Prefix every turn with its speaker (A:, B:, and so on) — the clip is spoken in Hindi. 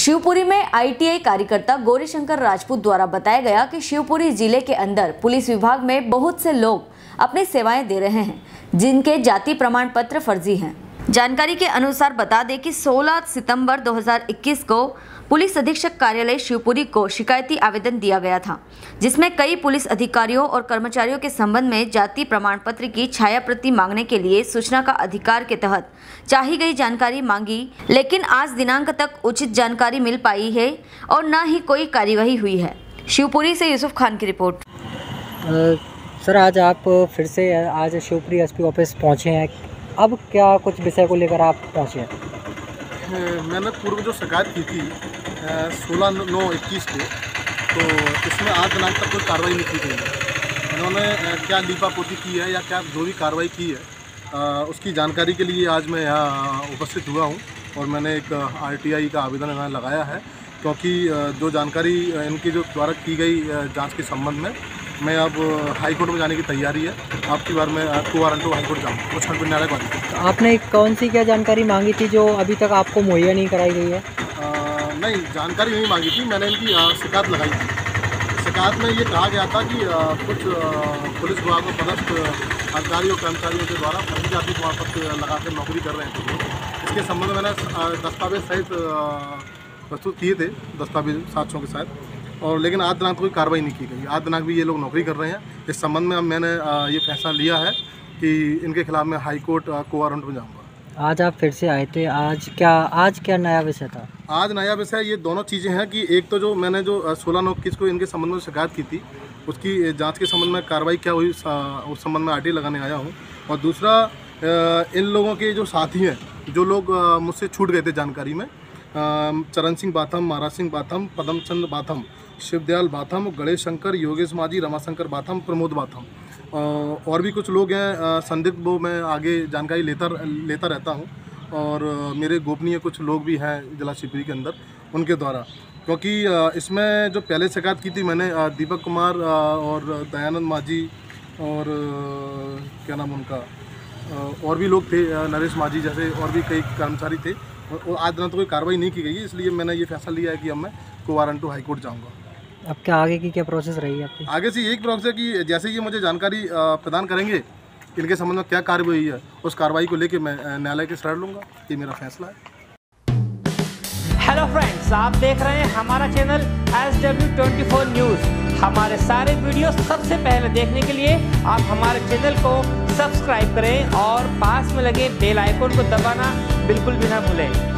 A: शिवपुरी में आईटीआई कार्यकर्ता गौरीशंकर राजपूत द्वारा बताया गया कि शिवपुरी जिले के अंदर पुलिस विभाग में बहुत से लोग अपनी सेवाएं दे रहे हैं जिनके जाति प्रमाण पत्र फर्जी हैं। जानकारी के अनुसार बता दें कि 16 सितंबर 2021 को पुलिस अधीक्षक कार्यालय शिवपुरी को शिकायती आवेदन दिया गया था, जिसमें कई पुलिस अधिकारियों और कर्मचारियों के संबंध में जाति प्रमाण पत्र की छाया प्रति मांगने के लिए सूचना का अधिकार के तहत चाही गई जानकारी मांगी, लेकिन आज दिनांक तक उचित जानकारी मिल पाई है और न ही कोई कार्यवाही हुई है। शिवपुरी से यूसुफ खान की रिपोर्ट।
B: सर, आज आप फिर से आज शिवपुरी एसपी ऑफिस पहुंचे हैं, अब क्या कुछ विषय को लेकर आप पहुंचे हैं?
C: मैंने पूर्व जो शिकायत की थी 16/9/21 को, तो इसमें आज दिनांक तक कोई कार्रवाई नहीं की गई है। उन्होंने क्या लीपापोती की है या क्या जो भी कार्रवाई की है उसकी जानकारी के लिए आज मैं यहाँ उपस्थित हुआ हूँ और मैंने एक आरटीआई का आवेदन यहाँ लगाया है, क्योंकि जो जानकारी इनकी जो द्वारा की गई जांच के संबंध में मैं अब हाई कोर्ट में जाने की तैयारी है। आपकी बार मैं को वारंट हाई कोर्ट जाऊँ उस खंड न्यायालय को।
B: आपने कौन सी क्या जानकारी मांगी थी जो अभी तक आपको मुहैया नहीं कराई गई है?
C: नहीं, जानकारी नहीं मांगी थी, मैंने इनकी शिकायत लगाई थी। शिकायत में ये कहा गया था कि कुछ पुलिस विभाग में पदस्थ अधिकारी और कर्मचारियों के द्वारा फर्जी जाति प्रमाण पत्र लगा कर नौकरी कर रहे थे। इसके संबंध में मैंने दस्तावेज सहित प्रस्तुत किए थे, दस्तावेज साक्ष्यों के साथ, और लेकिन आज दिनांक कोई कार्रवाई नहीं की गई। आज दिनांक भी ये लोग नौकरी कर रहे हैं। इस संबंध में अब मैंने ये फैसला लिया है कि इनके खिलाफ मैं हाई कोर्ट को वारंट में जाऊँगा।
B: आज आप फिर से आए थे, आज क्या नया विषय था? आज
C: नया विषय ये दोनों चीज़ें हैं कि एक तो जो मैंने जो 16/9/21 को इनके संबंध में शिकायत की थी उसकी जांच के संबंध में कार्रवाई क्या हुई उस संबंध में आरटीआई लगाने आया हूँ। और दूसरा, इन लोगों के जो साथी हैं, जो लोग मुझसे छूट गए थे जानकारी में, चरण सिंह बाथम, महाराज सिंह बाथम, पदमचंद बाथम, शिवदयाल बाथम, गणेश शंकर, योगेश माझी, रमाशंकर बाथम, प्रमोद बाथम और भी कुछ लोग हैं संदिग्ध, वो मैं आगे जानकारी लेता रहता हूं। और मेरे गोपनीय कुछ लोग भी हैं जिला शिवपुरी के अंदर, उनके द्वारा, क्योंकि इसमें जो पहले शिकायत की थी मैंने दीपक कुमार और दयानंद माझी और क्या नाम उनका, और भी लोग थे, नरेश माझी जैसे और भी कई कर्मचारी थे, और आज दिन तो कोई कार्रवाई नहीं की गई, इसलिए मैंने ये फैसला लिया है कि अब मैं को वारंट टू हाई कोर्ट जाऊँगा।
B: अब क्या आगे की क्या प्रोसेस रहेगी आपकी? आगे
C: से एक प्रोसेस है कि जैसे ये मुझे जानकारी प्रदान करेंगे इनके संबंध में क्या कार्रवाई है, उस कार्रवाई को लेकर मैं न्यायालय की शरण लूँगा। ये मेरा फैसला है।
D: हेलो फ्रेंड्स, आप देख रहे हैं हमारा चैनल SW24 न्यूज़। हमारे सारे वीडियो सबसे पहले देखने के लिए आप हमारे चैनल को सब्सक्राइब करें और पास में लगे बेल आइकन को दबाना बिल्कुल भी ना भूलें।